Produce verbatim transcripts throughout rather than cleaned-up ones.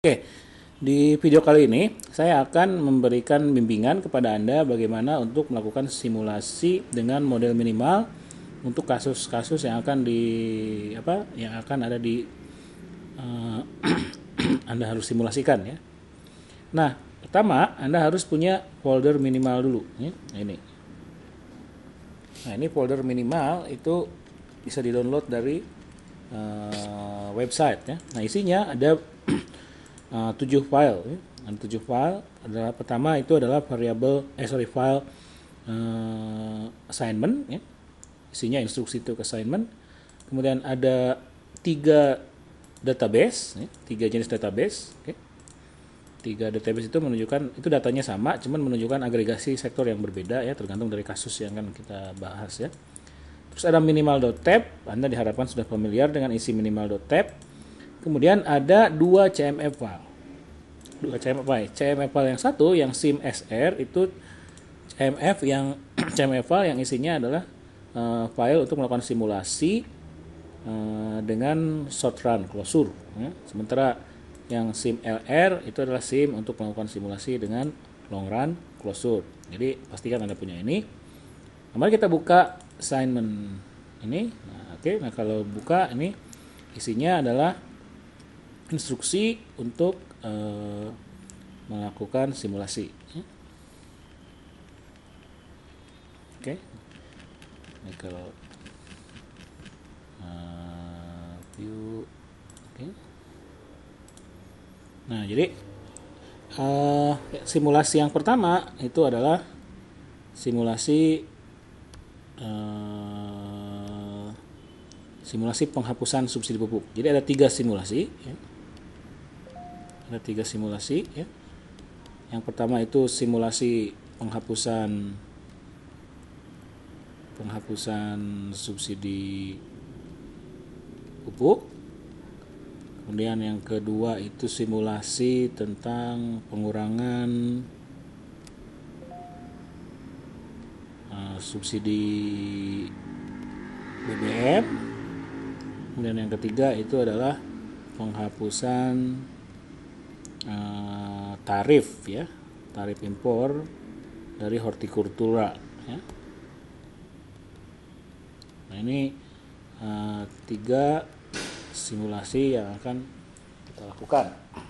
Oke, di video kali ini saya akan memberikan bimbingan kepada Anda bagaimana untuk melakukan simulasi dengan model minimal untuk kasus-kasus yang akan di apa yang akan ada di uh, Anda harus simulasikan ya. Nah, pertama Anda harus punya folder minimal dulu ya. Ini. Nah, ini folder minimal itu bisa di-download dari uh, website ya. Nah, isinya ada Uh, tujuh file ya. Dan tujuh file adalah pertama itu adalah variable eh sorry file uh, assignment ya. Isinya instruksi untuk assignment. Kemudian ada tiga database ya. Tiga jenis database okay. Tiga database itu menunjukkan itu datanya sama, cuman menunjukkan agregasi sektor yang berbeda ya, tergantung dari kasus yang akan kita bahas ya. Terus ada minimal.tab, Anda diharapkan sudah familiar dengan isi minimal.tab. Kemudian ada dua C M F file. Dua C M F file. C M F file yang satu yang sim.sr itu C M F yang C M F file yang isinya adalah uh, file untuk melakukan simulasi uh, dengan short run closure. Ya. Sementara yang sim.lr itu adalah sim untuk melakukan simulasi dengan long run closure. Jadi pastikan Anda punya ini. Nah, mari kita buka assignment ini. Nah, oke, okay. Nah kalau buka ini isinya adalah instruksi untuk uh, melakukan simulasi. Oke, okay. Ini kalau uh, view, oke. Okay. Nah, jadi uh, simulasi yang pertama itu adalah simulasi uh, simulasi penghapusan subsidi pupuk. Jadi ada tiga simulasi. Ya. Ada tiga simulasi ya. Yang pertama itu simulasi penghapusan penghapusan subsidi pupuk. Kemudian yang kedua itu simulasi tentang pengurangan uh, subsidi B B M. Kemudian yang ketiga itu adalah penghapusan Uh, tarif ya, tarif impor dari hortikultura ya. Nah ini uh, tiga simulasi yang akan kita lakukan.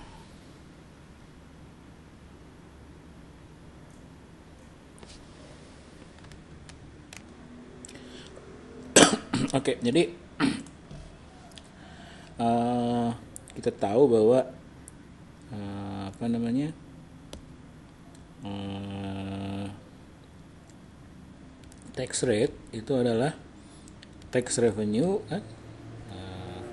Oke, jadi uh, kita tahu bahwa Uh, apa namanya uh, tax rate itu adalah tax revenue kan? uh,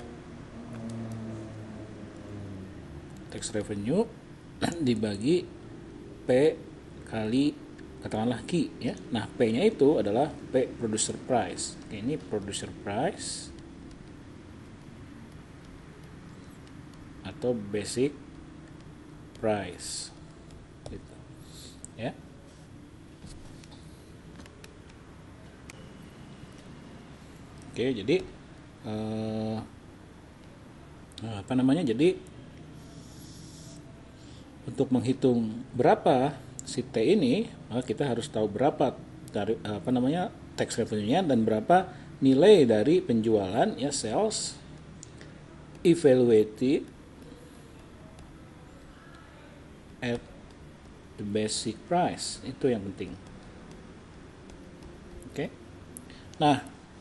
tax revenue dibagi P kali katakanlah Q ya. Nah P nya itu adalah P producer price. Oke, ini producer price atau basic price gitu ya. Oke, jadi eh, apa namanya jadi untuk menghitung berapa si T ini, maka kita harus tahu berapa dari apa namanya tax revenue-nya dan berapa nilai dari penjualan ya, sales evaluated at the basic price. Itu yang penting. Oke. Okay. Nah,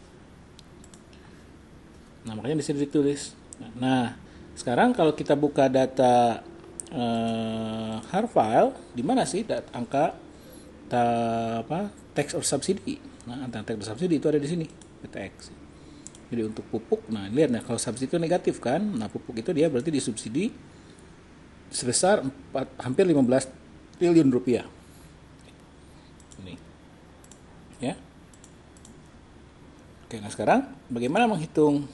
nah makanya di sini ditulis. Nah, sekarang kalau kita buka data uh, H A R file, di mana sih data, angka ta, apa tax or subsidy? Nah, angka tax or subsidy itu ada di sini, P T X. Jadi untuk pupuk, nah lihat nah kalau subsidi itu negatif kan, nah pupuk itu dia berarti disubsidi sebesar empat, hampir lima belas triliun rupiah. Ini. Ya. Oke, nah sekarang bagaimana menghitung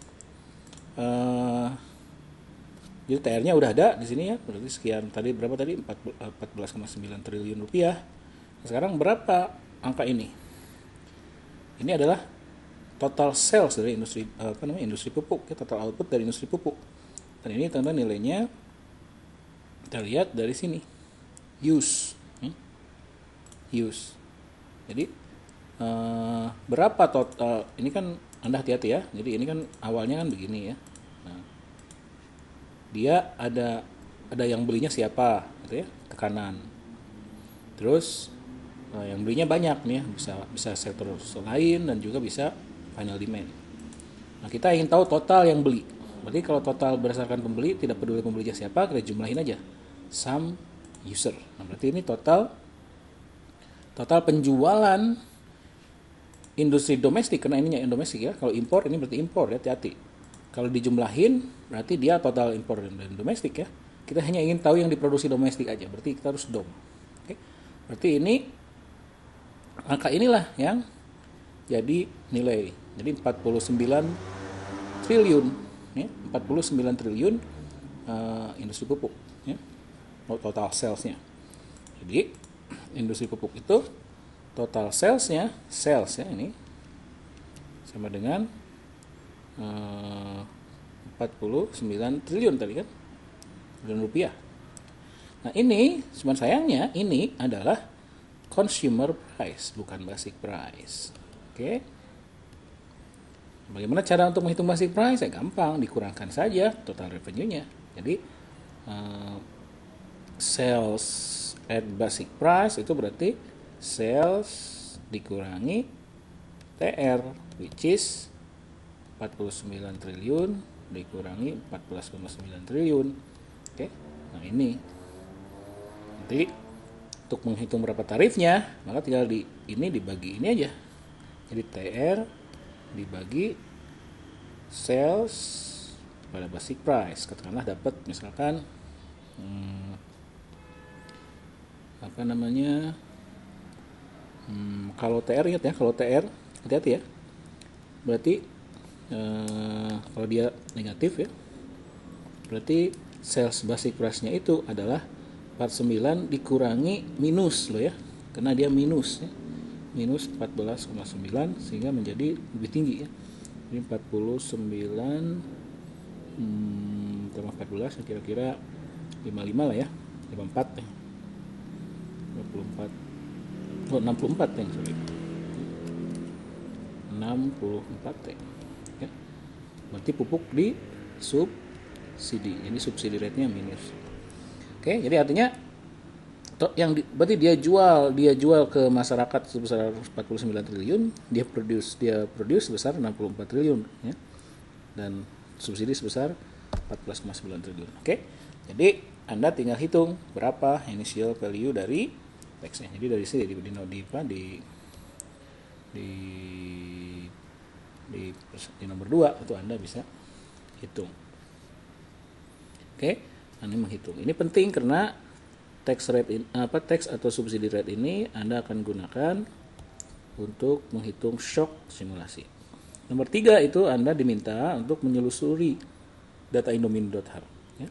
uh, jadi T R-nya udah ada di sini ya, berarti sekian tadi berapa tadi empat belas koma sembilan triliun rupiah. Nah, sekarang berapa angka ini? Ini adalah total sales dari industri apa namanya industri pupuk ya, total output dari industri pupuk. Dan ini tanda nilainya Kita lihat dari sini, use, hmm? use. Jadi eh, berapa total? Ini kan Anda hati-hati ya. Jadi ini kan awalnya kan begini ya. Nah, dia ada ada yang belinya siapa, gitu ya, ke kanan. Terus eh, yang belinya banyak nih, ya. bisa bisa sektor lain dan juga bisa final demand. Nah, kita ingin tahu total yang beli. Berarti kalau total berdasarkan pembeli, tidak peduli pembelinya siapa, kita jumlahin aja. Sum user. Nah, berarti ini total total penjualan industri domestik, karena ininya yang domestik ya. Kalau impor ini berarti impor ya, hati-hati. Kalau dijumlahin berarti dia total impor dan domestik ya. Kita hanya ingin tahu yang diproduksi domestik aja. Berarti kita harus dom. Oke. Berarti ini angka inilah yang jadi nilai. Jadi empat puluh sembilan triliun ya, empat puluh sembilan triliun uh, industri pupuk ya. Total salesnya. Jadi industri pupuk itu total salesnya, sales ya ini sama dengan uh, empat puluh sembilan triliun tadi kan, triliun rupiah. Nah ini cuman sayangnya ini adalah consumer price bukan basic price. Oke. Bagaimana cara untuk menghitung basic price? Ya gampang, dikurangkan saja total revenue-nya. Jadi uh, sales at basic price itu berarti sales dikurangi T R, which is empat puluh sembilan triliun dikurangi empat belas koma sembilan triliun. Oke. Nah, ini. Nanti untuk menghitung berapa tarifnya, maka tinggal di ini dibagi ini aja. Jadi T R dibagi sales pada basic price, katakanlah dapat misalkan hmm, apa namanya hmm, kalau T R ingat ya, kalau T R hati-hati ya, berarti eh, kalau dia negatif ya, berarti sales basic price-nya itu adalah empat puluh sembilan dikurangi minus loh ya, karena dia minus ya, minus empat belas koma sembilan sehingga menjadi lebih tinggi ya. Ini empat puluh sembilan hmm, tambah empat belas ya, kira-kira lima puluh lima lah ya, lima puluh empat ya. lima puluh empat oh enam puluh empat ya, sorry. enam puluh empat ya. Ya. Berarti pupuk di subsidi. Jadi subsidi rate-nya minus. Oke, jadi artinya yang di, berarti dia jual dia jual ke masyarakat sebesar empat puluh sembilan triliun, dia produce dia produce sebesar enam puluh empat triliun ya. Dan subsidi sebesar empat belas koma sembilan triliun. Oke. Jadi Anda tinggal hitung berapa initial value dari tax-nya. Jadi dari sini di di di di di, di, di nomor dua itu Anda bisa hitung. Oke, Anda menghitung. Ini penting karena tax rate in, apa tax atau subsidi rate ini Anda akan gunakan untuk menghitung shock simulasi. Nomor tiga itu Anda diminta untuk menyelusuri data indomini dot h r ya.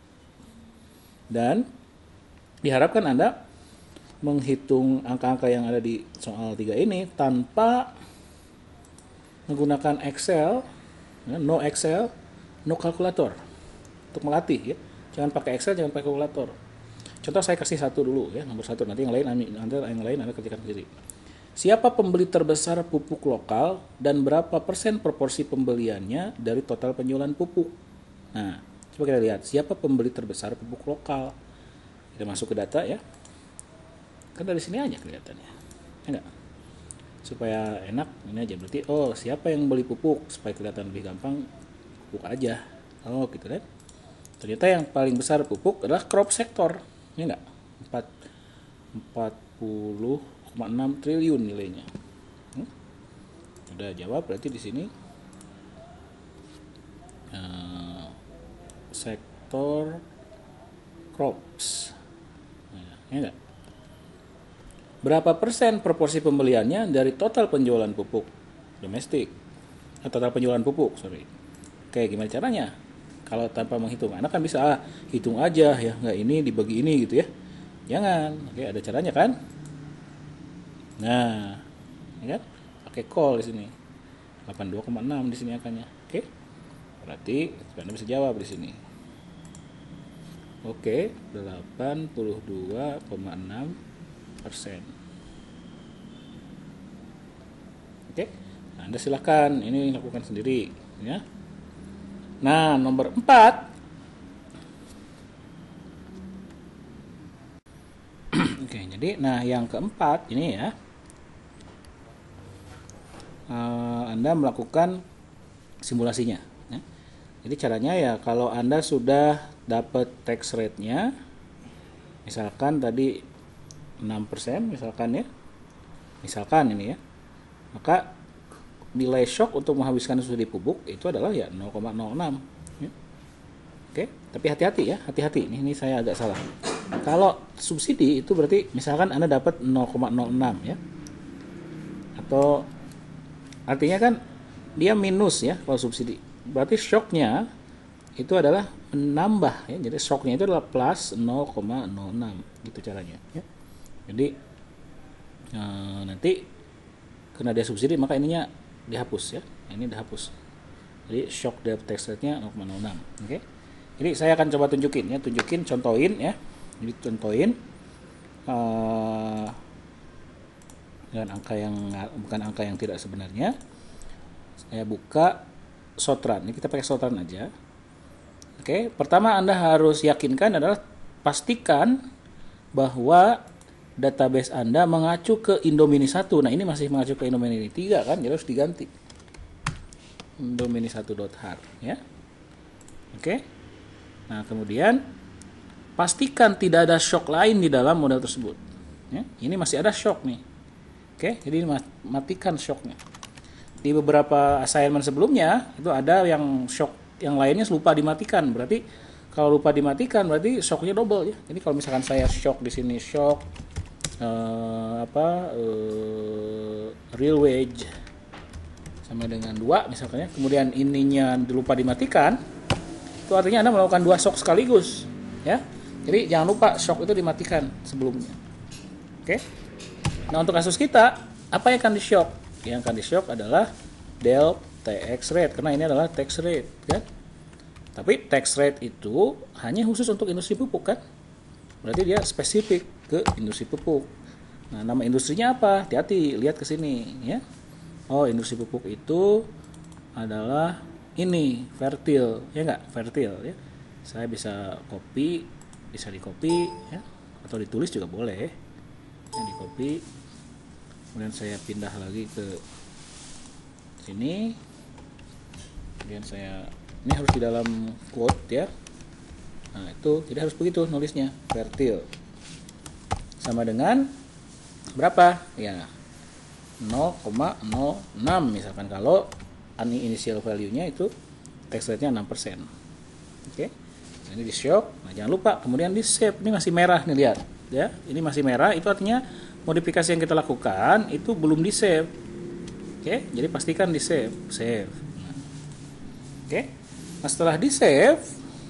Dan diharapkan Anda menghitung angka-angka yang ada di soal tiga ini tanpa menggunakan Excel, ya, no Excel, no kalkulator untuk melatih ya. Jangan pakai Excel, jangan pakai kalkulator. Contoh saya kasih satu dulu ya, nomor satu, nanti yang lain nanti yang lain Anda ketikkan sendiri. Siapa pembeli terbesar pupuk lokal dan berapa persen proporsi pembeliannya dari total penjualan pupuk? Nah, coba kita lihat siapa pembeli terbesar pupuk lokal. Kita masuk ke data ya. Kan dari sini aja kelihatannya. Ya enggak? Supaya enak ini aja, berarti oh siapa yang beli pupuk, supaya kelihatan lebih gampang pupuk aja. Oh gitu kan. Ternyata yang paling besar pupuk adalah crop sector. Ya enggak? empat puluh koma enam triliun nilainya. Hmm? Udah jawab berarti di sini uh, sektor crops. Nah, ya enggak? Berapa persen proporsi pembeliannya dari total penjualan pupuk domestik? Eh, total penjualan pupuk, sorry. Oke, gimana caranya? Kalau tanpa menghitung, anak kan bisa ah, hitung aja ya, nggak ini dibagi ini gitu ya. Jangan, oke ada caranya kan? Nah, ya kan? Pakai call di sini. delapan puluh dua koma enam di sini angkanya. Oke. Berarti Anda bisa jawab di sini. Oke, delapan puluh dua koma enam persen. Oke, nah, Anda silakan ini lakukan sendiri ya. Nah, nomor empat. Oke, jadi nah yang keempat ini ya. Uh, Anda melakukan simulasinya ya. Jadi caranya ya kalau Anda sudah dapat tax rate-nya misalkan tadi enam persen misalkan ya. Misalkan ini ya. Maka nilai shock untuk menghabiskan subsidi pupuk itu adalah ya nol koma nol enam ya. Oke, tapi hati-hati ya, hati-hati. Ini, ini saya agak salah. Kalau subsidi itu berarti misalkan Anda dapat nol koma nol enam ya. Atau artinya kan dia minus ya kalau subsidi. Berarti shocknya itu adalah menambah ya. Jadi shocknya itu adalah plus nol koma nol enam gitu caranya ya. Jadi eh, nanti karena dia subsidi maka ininya dihapus ya. Ini dihapus. Jadi shock dari tax rate-nya nol koma nol enam. Oke. Jadi saya akan coba tunjukin ya, tunjukin, contohin ya. Jadi contohin uh, dengan angka yang bukan angka yang tidak sebenarnya. Saya buka Sotran. Ini kita pakai Sotran aja. Oke, pertama Anda harus yakinkan adalah pastikan bahwa database Anda mengacu ke Indomini satu. Nah, ini masih mengacu ke Indomini tiga kan, jadi harus diganti. Indomini satu.har ya. Oke. Nah, kemudian pastikan tidak ada shock lain di dalam model tersebut. Ya, ini masih ada shock nih. Oke, jadi matikan shocknya. Di beberapa assignment sebelumnya itu ada yang shock yang lainnya lupa dimatikan. Berarti kalau lupa dimatikan berarti shocknya double ya. Jadi kalau misalkan saya shock di sini shock Uh, apa uh, real wage sama dengan dua misalkan ya, kemudian ininya lupa dimatikan, itu artinya Anda melakukan dua shock sekaligus ya. Jadi jangan lupa shock itu dimatikan sebelumnya. Oke. Nah, untuk kasus kita apa yang akan di shock? Yang akan di shock adalah del tax rate karena ini adalah tax rate kan. Tapi tax rate itu hanya khusus untuk industri pupuk kan. Berarti dia spesifik ke industri pupuk. Nah, nama industrinya apa? Hati-hati, lihat ke sini ya. Oh, industri pupuk itu adalah ini, Fertil, ya enggak? Fertil ya. Saya bisa copy, bisa di copy ya, atau ditulis juga boleh. Ya, di copy. Kemudian saya pindah lagi ke sini. Kemudian saya ini harus di dalam quote ya. Nah, itu tidak harus begitu nulisnya. Fertil sama dengan berapa? Ya, nol koma nol enam misalkan kalau initial value-nya itu tax rate-nya enam persen. Oke. Nah, ini di shock. Nah, jangan lupa kemudian di save. Ini masih merah nih, lihat ya. Ini masih merah, itu artinya modifikasi yang kita lakukan itu belum di save. Oke, jadi pastikan di save. Save. Nah. Oke. Nah, setelah di save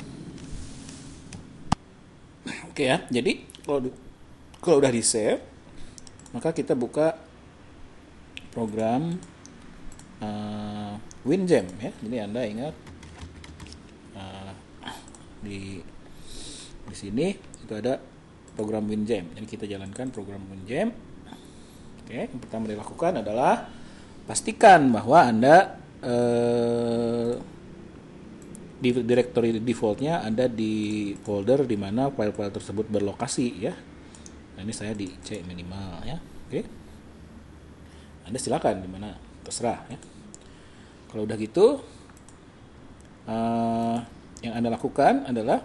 oke ya, jadi kalau kalau udah di save, maka kita buka program uh, WinGem ya. Jadi Anda ingat uh, di di sini itu ada program WinGem. Jadi kita jalankan program WinGem. Oke, yang pertama dilakukan adalah pastikan bahwa Anda uh, di directory defaultnya ada di folder di mana file-file tersebut berlokasi ya. Nah, ini saya di C minimal ya. Oke. Anda silakan di mana terserah ya. Kalau udah gitu uh, yang Anda lakukan adalah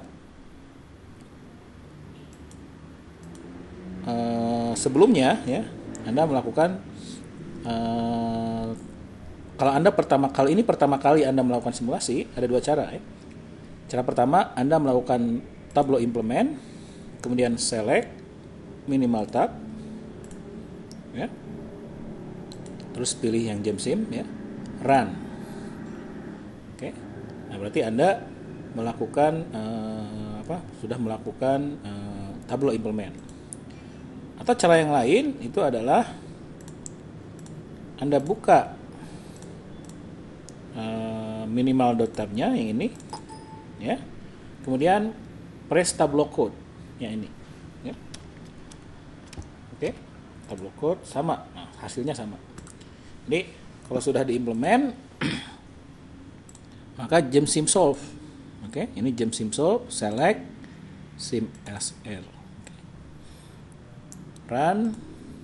uh, sebelumnya ya Anda melakukan uh, kalau Anda pertama kali ini pertama kali Anda melakukan simulasi, ada dua cara ya. Cara pertama, Anda melakukan Tableau implement, kemudian select minimal tab ya. Terus pilih yang GemSim ya. Run. Oke. Nah, berarti Anda melakukan uh, apa? Sudah melakukan uh, Tableau implement. Atau cara yang lain itu adalah Anda buka Uh, minimal.tab-nya yang ini ya. Kemudian press tableau code ya ini ya. Oke, tableau code sama, nah hasilnya sama. Jadi kalau sudah diimplement maka gem sim solve. Oke, ini gem sim solve, select sim sr, run.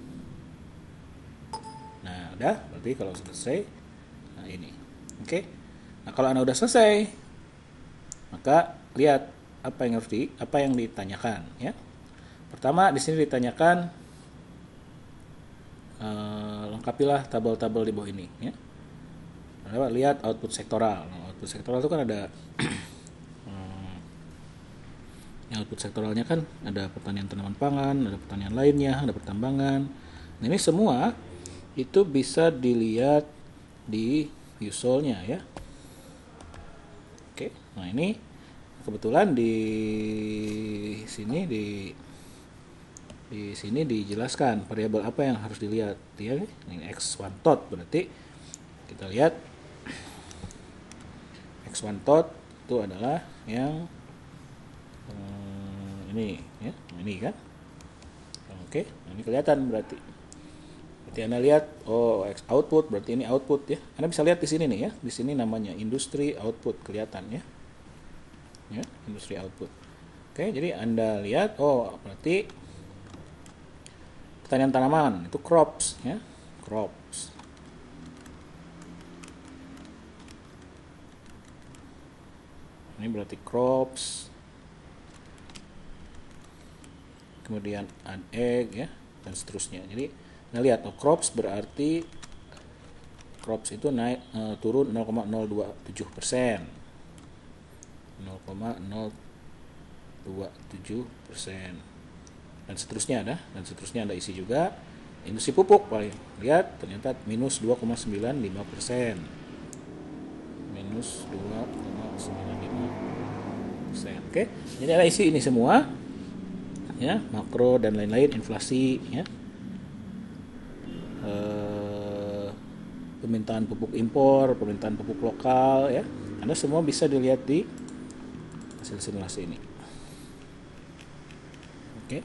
Nah udah, berarti kalau selesai, nah ini. Oke, nah kalau Anda udah selesai, maka lihat apa yang harus di apa yang ditanyakan ya. Pertama di sini ditanyakan uh, lengkapilah tabel-tabel di bawah ini ya. Anda lihat output sektoral. Nah, output sektoral itu kan ada hmm, yang output sektoralnya kan ada pertanian tanaman pangan, ada pertanian lainnya, ada pertambangan. Nah, ini semua itu bisa dilihat di viewsolnya ya. Oke, nah ini kebetulan di sini di di sini dijelaskan variabel apa yang harus dilihat ya. Ini x one tot, berarti kita lihat x one tot itu adalah yang hmm, ini ya, ini kan. Oke, ini kelihatan berarti. Berarti Anda lihat, oh X output berarti ini output ya. Anda bisa lihat di sini nih ya. Di sini namanya industri output kelihatan ya. Ya, industri output. Oke, jadi Anda lihat, oh berarti pertanian tanaman itu crops ya. Crops. Ini berarti crops. Kemudian add egg ya dan seterusnya. Jadi Anda lihat, oh, crops berarti crops itu naik uh, turun nol koma nol dua tujuh persen. nol koma nol dua tujuh persen. Dan seterusnya ada, dan seterusnya Anda isi juga. Industri pupuk paling lihat ternyata minus dua koma sembilan lima persen. Minus dua koma sembilan lima persen. Oke. Jadi Anda isi ini semua. Ya, makro dan lain-lain, inflasi ya. Uh, permintaan pupuk impor, permintaan pupuk lokal ya. Anda semua bisa dilihat di hasil simulasi ini. Oke.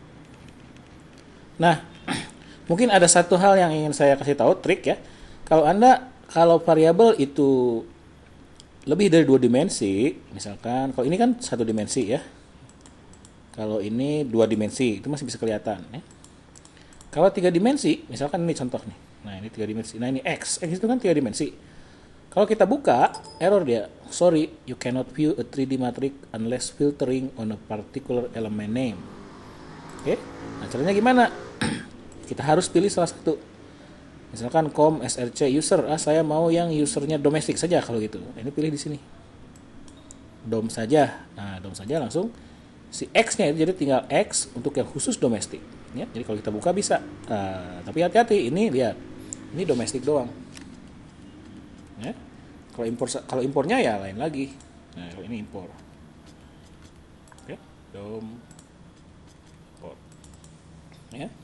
Nah, mungkin ada satu hal yang ingin saya kasih tahu, trik ya. Kalau Anda kalau variabel itu lebih dari dua dimensi, misalkan kalau ini kan satu dimensi ya. Kalau ini dua dimensi, itu masih bisa kelihatan ya. Kalau tiga dimensi, misalkan ini contoh nih. Nah, ini tiga dimensi. Nah, ini X. X itu kan tiga dimensi. Kalau kita buka, error dia. Sorry, you cannot view a three D matrix unless filtering on a particular element name. Oke. Nah, caranya gimana? Kita harus pilih salah satu. Misalkan com src user. Ah, saya mau yang usernya domestik saja kalau gitu. Nah, ini pilih di sini. Dom saja. Nah, dom saja langsung si X-nya itu jadi tinggal X untuk yang khusus domestik ya. Jadi kalau kita buka bisa, uh, tapi hati-hati, ini lihat ini domestik doang ya. Kalau impor kalau impornya ya lain lagi. Nah, kalau ini impor. Oke, dom import ya.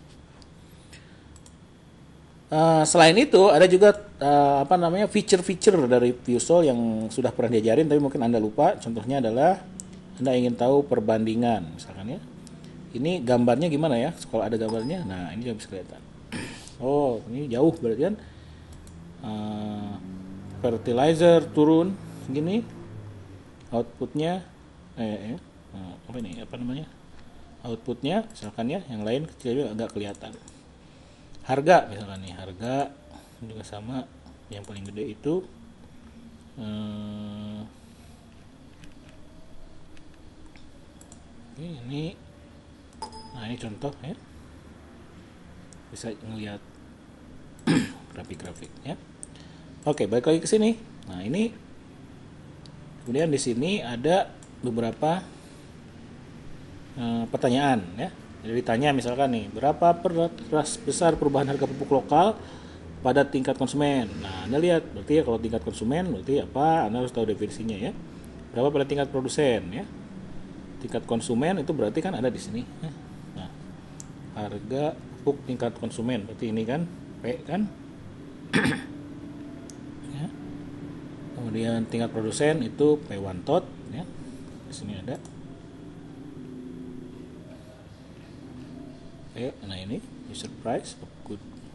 Uh, selain itu ada juga uh, apa namanya feature-feature dari viewsol yang sudah pernah diajarin tapi mungkin Anda lupa. Contohnya adalah Anda ingin tahu perbandingan misalkan ya. Ini gambarnya gimana ya? Kalau ada gambarnya, nah ini juga bisa kelihatan. Oh, ini jauh berarti kan. Uh, fertilizer turun gini. Outputnya eh, eh uh, apa ini? Apa namanya? Outputnya misalkan ya, yang lain kecil juga agak kelihatan. Harga misalkan nih, harga juga sama. Yang paling gede itu uh, ini, nah ini contoh ya, bisa ngelihat grafik-grafik ya. Oke, balik lagi ke sini. Nah ini kemudian di sini ada beberapa uh, pertanyaan ya. Jadi ditanya misalkan nih, berapa per, besar perubahan harga pupuk lokal pada tingkat konsumen. Nah Anda lihat, berarti ya kalau tingkat konsumen berarti apa? Anda harus tahu definisinya ya. Berapa pada tingkat produsen ya. Tingkat konsumen itu berarti kan ada di sini. Nah, harga pupuk tingkat konsumen berarti ini kan P kan. Ya. Kemudian tingkat produsen itu P one tot ya. Di sini ada. Oke, nah ini user price of good.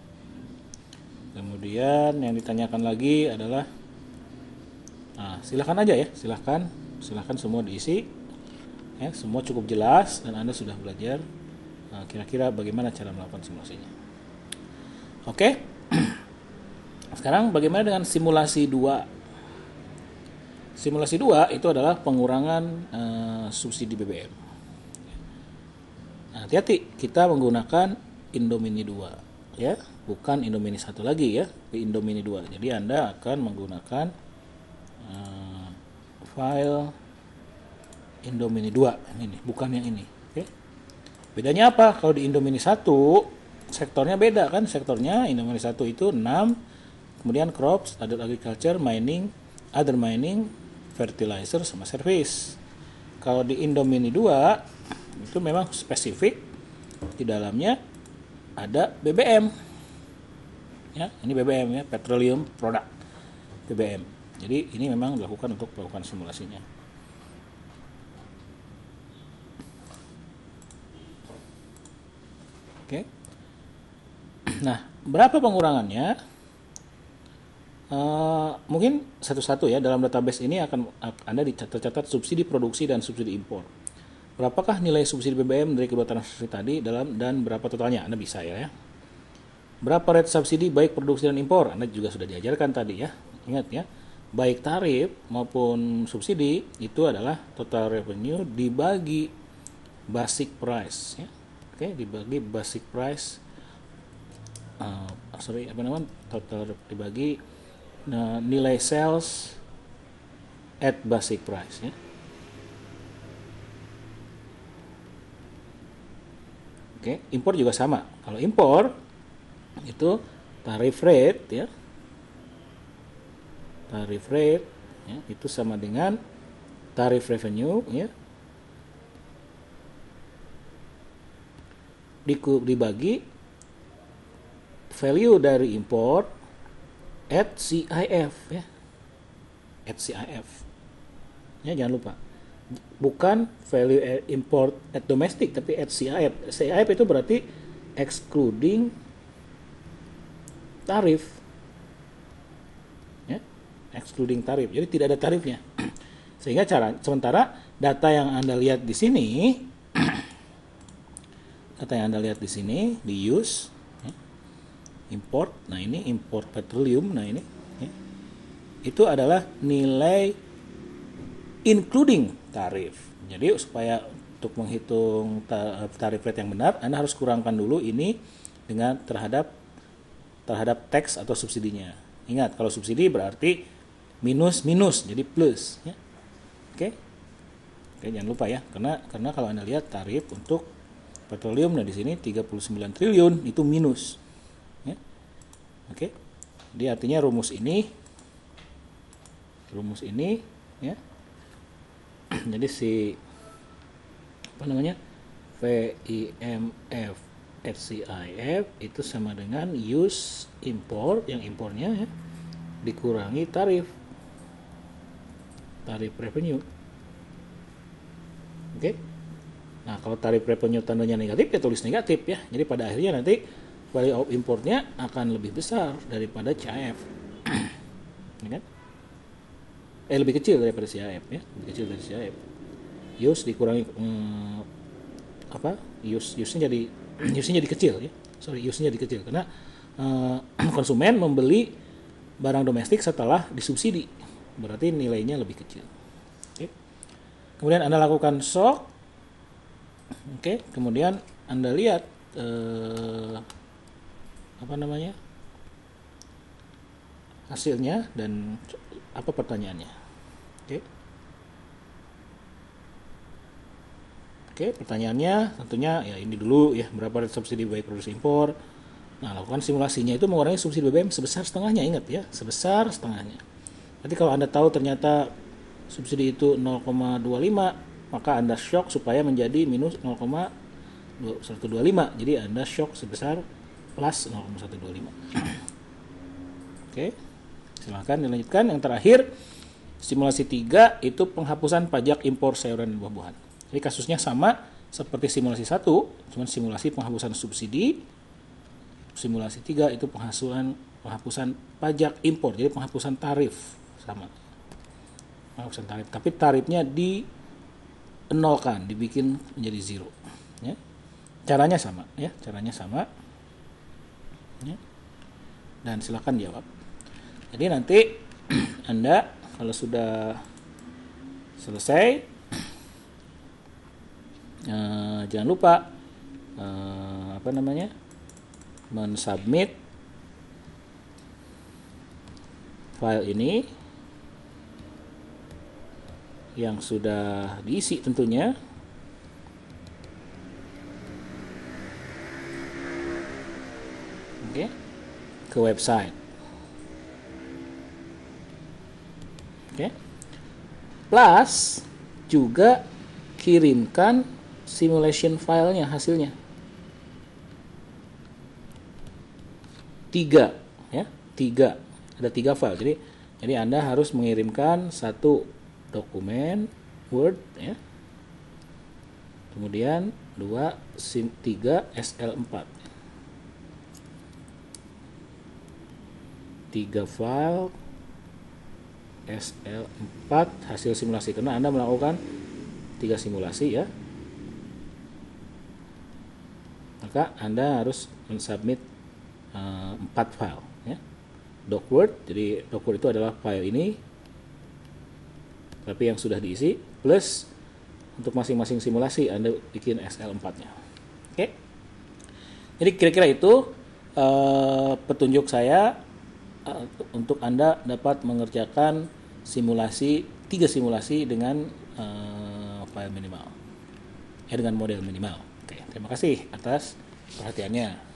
Kemudian yang ditanyakan lagi adalah, nah silahkan aja ya, silahkan, silahkan semua diisi, ya semua cukup jelas dan Anda sudah belajar nah, kira-kira bagaimana cara melakukan simulasinya. Oke, sekarang bagaimana dengan simulasi dua? Simulasi dua itu adalah pengurangan uh, subsidi B B M. Nah, hati-hati, kita menggunakan Indomini dua, ya, bukan Indomini satu lagi ya, Indomini dua. Jadi Anda akan menggunakan uh, file Indomini dua ini, bukan yang ini. Oke. Bedanya apa? Kalau di Indomini satu sektornya beda kan, sektornya Indomini satu itu enam, kemudian crops, other agriculture, mining, other mining, fertilizer sama service. Kalau di Indomini dua itu memang spesifik, di dalamnya ada B B M. Ya, ini B B M ya, petroleum product B B M. Jadi ini memang dilakukan untuk melakukan simulasinya. Oke. Nah, berapa pengurangannya? Uh, mungkin satu-satu ya, dalam database ini akan Anda dicatat-catat subsidi produksi dan subsidi impor. Berapakah nilai subsidi B B M dari kedua transaksi tadi dalam dan berapa totalnya? Anda bisa ya. Berapa rate subsidi baik produksi dan impor? Anda juga sudah diajarkan tadi ya. Ingat ya, baik tarif maupun subsidi itu adalah total revenue dibagi basic price ya. Oke, dibagi basic price. Uh, sorry, apa namanya? Total dibagi nah, nilai sales at basic price ya. Oke, impor juga sama. Kalau impor itu tarif rate ya. Tarif rate ya, itu sama dengan tarif revenue ya. Dibagi value dari import at C I F ya. At C I F. Ya, jangan lupa. Bukan value import at domestic tapi at C I F. C I F itu berarti excluding tarif. Ya, excluding tarif. Jadi tidak ada tarifnya. Sehingga cara sementara data yang Anda lihat di sini data yang Anda lihat di sini di use ya, import. Nah, ini import petroleum. Nah, ini ya, itu adalah nilai including tarif. Jadi supaya untuk menghitung tarif rate yang benar, Anda harus kurangkan dulu ini dengan terhadap terhadap tax atau subsidinya. Ingat, kalau subsidi berarti minus minus jadi plus ya. Oke. Oke, jangan lupa ya, karena karena kalau Anda lihat tarif untuk petroleum nah di sini tiga puluh sembilan triliun itu minus ya. Oke. Jadi artinya rumus ini rumus ini ya. Jadi si apa namanya V I M F at C I F itu sama dengan use import, yang impornya ya, dikurangi tarif tarif revenue. Oke. Nah, kalau tarif revenue tandanya negatif ya tulis negatif ya. Jadi pada akhirnya nanti value of importnya akan lebih besar daripada C I F. Ya kan? Eh lebih kecil daripada C I F ya, lebih kecil dari C I F. Use dikurangi hmm, apa? Use use-nya jadi use-nya jadi kecil ya. Sorry, use-nya jadi kecil karena uh, konsumen membeli barang domestik setelah disubsidi. Berarti nilainya lebih kecil. Oke. Kemudian Anda lakukan shock. Oke, kemudian Anda lihat uh, apa namanya? Hasilnya dan apa pertanyaannya. Oke. Oke, pertanyaannya tentunya ya ini dulu ya, berapa rate subsidi baik produksi impor. Nah, lakukan simulasinya itu mengurangi subsidi B B M sebesar setengahnya, ingat ya, sebesar setengahnya. Nanti kalau Anda tahu ternyata subsidi itu nol koma dua lima, maka Anda shock supaya menjadi minus nol koma satu dua lima. Jadi Anda shock sebesar plus nol koma satu dua lima. Oke. Silahkan dilanjutkan. Yang terakhir, simulasi tiga itu penghapusan pajak impor sayuran dan buah-buahan. Jadi kasusnya sama, seperti simulasi satu, cuman simulasi penghapusan subsidi. Simulasi tiga itu penghapusan penghapusan pajak impor, jadi penghapusan tarif sama. Penghapusan tarif, tapi tarifnya di nolkan, dibikin menjadi zero. Ya. Caranya sama, ya, caranya sama. Ya. Dan silakan jawab. Jadi nanti Anda kalau sudah selesai, Uh, jangan lupa uh, apa namanya mensubmit file ini yang sudah diisi tentunya. Oke, ke website. Oke, plus juga kirimkan simulation filenya, hasilnya tiga, ya, tiga, ada tiga file. Jadi, jadi Anda harus mengirimkan satu dokumen Word, ya, kemudian dua, sim, tiga S L empat, tiga file S L empat hasil simulasi, karena Anda melakukan tiga simulasi, ya. Maka Anda harus mensubmit uh, empat file, ya. Docword, jadi docword itu adalah file ini, tapi yang sudah diisi, plus untuk masing-masing simulasi Anda bikin S L empat-nya. Oke. Jadi kira-kira itu uh, petunjuk saya uh, untuk Anda dapat mengerjakan simulasi, tiga simulasi dengan uh, file minimal, ya, dengan model minimal. Oke, terima kasih atas perhatiannya.